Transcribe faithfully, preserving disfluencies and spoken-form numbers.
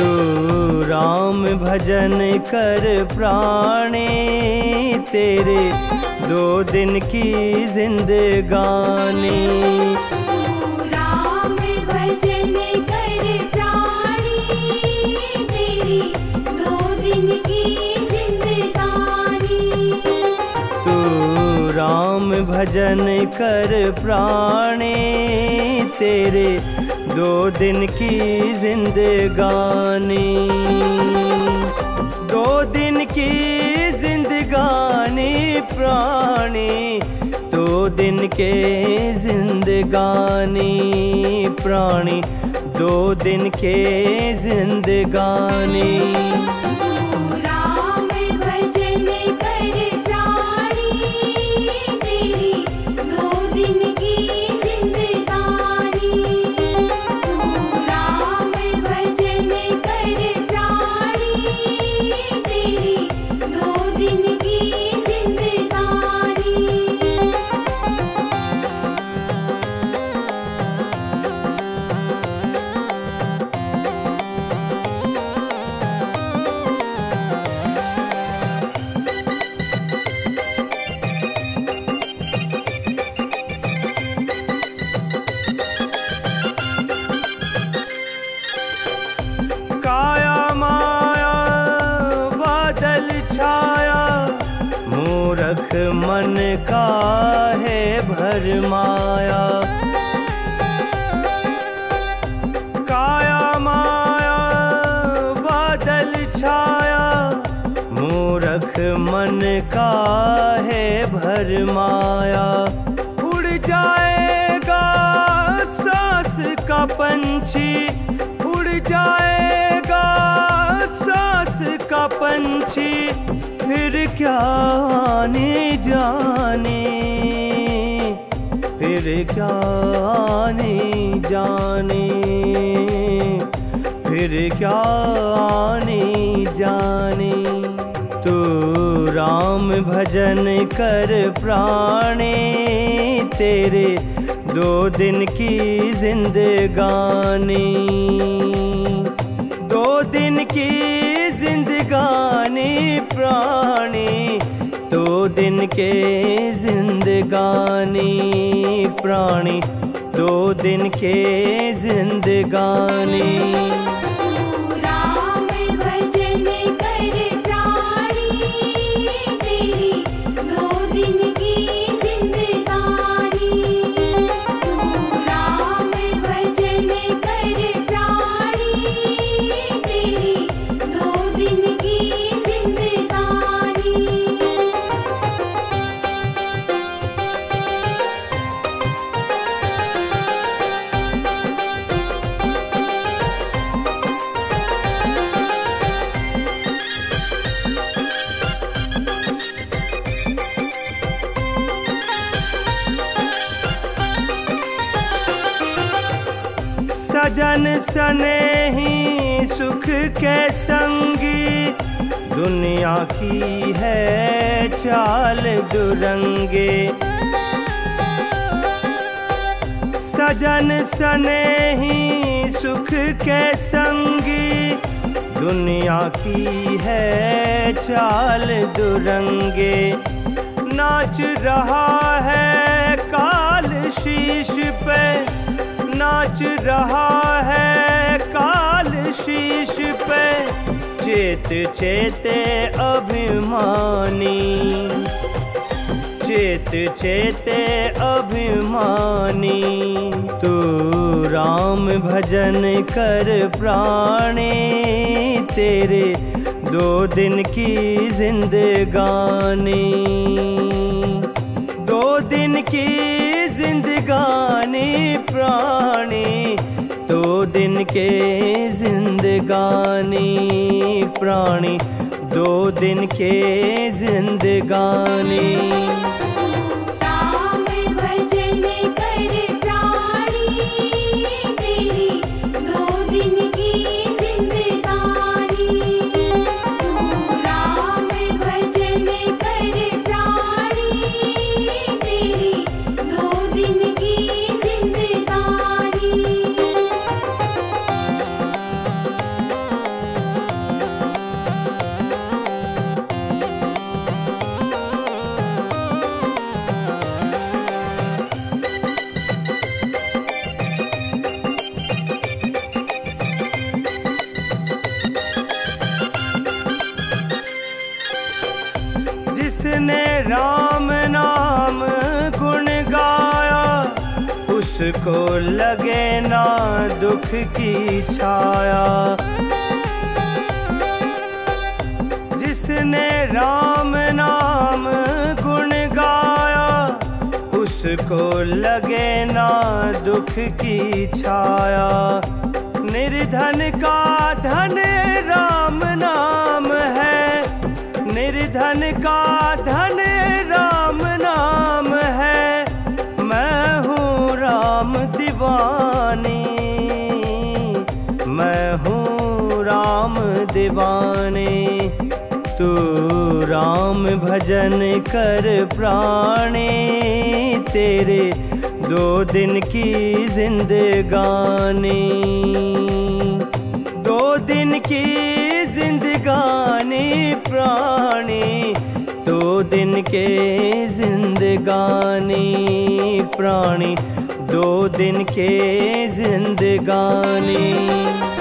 तू राम भजन कर प्राणी, तेरे दो दिन की जिंदगानी। राम भजन कर प्राणी, तेरी दो दिन की जिंदगानी। तू राम भजन कर प्राणी, तेरे दो दिन की जिंदगानी। दो दिन की जिंदगानी प्राणी, दो दिन के जिंदगानी प्राणी, दो दिन के जिंदगानी। राम भजन कर प्राणी, तेरी दो दिन की जिंदगानी। राम भजन कर प्राणी, तेरी दो दिन की जिंदगानी। काया माया बादल छाया, मूरख मन का है भरमाया। काया माया बादल छाया, मूरख मन का है भरमाया। उड़ जाएगा सांस का पंछी, उड़ जाएगा सांस का पंछी, फिर क्या आने जाने, फिर क्या आने जाने, फिर क्या आने जाने। तू राम भजन कर प्राणी, तेरे दो दिन की जिंदगानी। दो दिन की जिंदगानी प्राणी, दो दिन के जिंदगानी प्राणी, दो दिन के जिंदगानी। राम भजन कर प्राणी, तेरी दो दिन की जिंदगानी। राम भजन कर प्राणी, तेरी दो दिन की जिंदगानी। सजन सनेही सुख के संगी, दुनिया की है चाल दुरंगे। सजन सनेही सुख के संगी, दुनिया की है चाल दुरंगे। नाच रहा है काल शीश पे, नाच रहा है काल शीश पे, चेत चेते अभिमानी, चेत चेते अभिमानी। तू राम भजन कर प्राणी, तेरे दो दिन की जिंदगानी। दो दिन की जिंदगानी प्राणी, दो दिन के जिंदगानी प्राणी, दो दिन के जिंदगानी। राम भजन कर प्राणी, तेरी दो दिन की जिंदगानी। राम भजन कर प्राणी, तेरी दो दिन की जिंदगानी। उसको लगे ना दुख की छाया। जिसने राम नाम गुण गाया, उसको लगे ना दुख की छाया। निर्धन का धन राम नाम है, निर्धन का धन राम नाम है। मैं हूँ राम दीवानी, मैं हूँ राम दीवानी। तू राम भजन कर प्राणी, तेरे दो दिन की जिंदगानी। दो दिन की जिंदगानी प्राणी, दो दिन के जिंदगानी प्राणी, दो दिन के जिंदगानी।